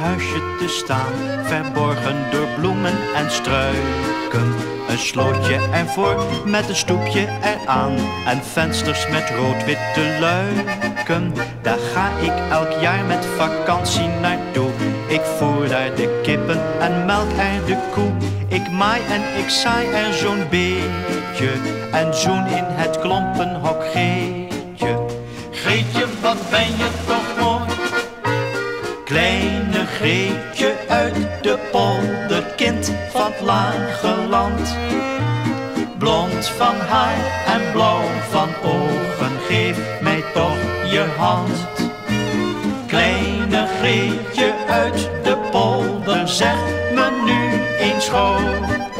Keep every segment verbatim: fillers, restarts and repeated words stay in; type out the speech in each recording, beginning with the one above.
huisje te staan, verborgen door bloemen en struiken. Een slootje ervoor met een stoepje eraan en vensters met rood-witte luiken. Daar ga ik elk jaar met vakantie naartoe. Ik voer daar de kippen en melk er de koe. Ik maai en ik saai er zo'n beetje en zoen in het klompenhok Greetje. Greetje, wat ben je toch mooi, kleine Greetje uit de polder, kind van het lage land. Blond van haar en blauw van ogen, geef mij toch je hand. Kleine Greetje uit de polder, zeg me nu eens gauw.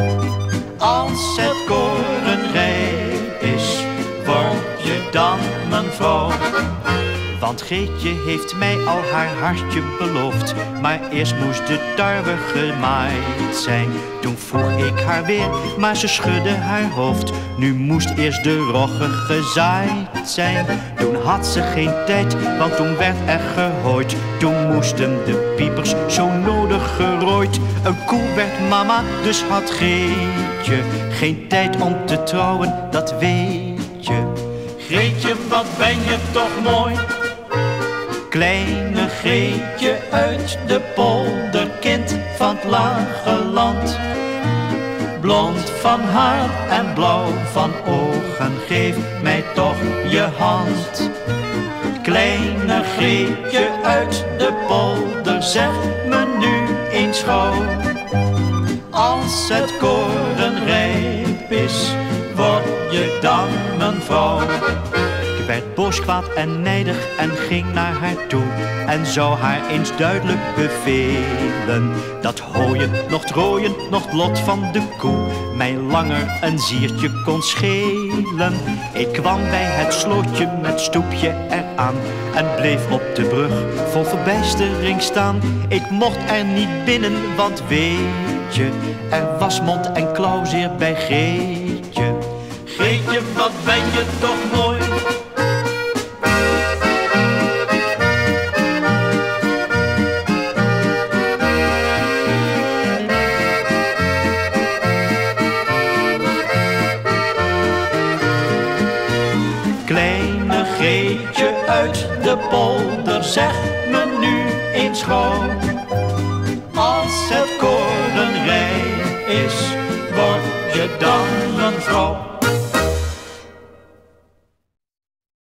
Als het koren rijp is, word je dan mijn vrouw. Want Greetje heeft mij al haar hartje beloofd, maar eerst moest de tarwe gemaaid zijn. Toen vroeg ik haar weer, maar ze schudde haar hoofd. Nu moest eerst de rogge gezaaid zijn. Toen had ze geen tijd, want toen werd er gehooid. Toen moesten de piepers zo nodig gerooid. Een koe werd mama, dus had Greetje geen tijd om te trouwen, dat weet je. Greetje, wat ben je toch mooi, kleine Greetje uit de polder, kind van het lage land. Blond van haar en blauw van ogen, geef mij toch je hand. Kleine Greetje uit de polder, zeg me nu eens gauw. Als het koren rijp is, word je dan mijn vrouw. Ik werd boos, kwaad en nijdig en ging naar haar toe en zou haar eens duidelijk bevelen dat hooien, nog rooien, nog het lot van de koe mij langer een ziertje kon schelen. Ik kwam bij het slootje met stoepje eraan en bleef op de brug vol verbijstering staan. Ik mocht er niet binnen, want weet je, er was mond en klauwzeer bij Greetje. Greetje, wat ben je toch mooi, kleine Greetje uit de polder, zeg me nu eens gauw. Als het koren rijp is, word je dan een vrouw.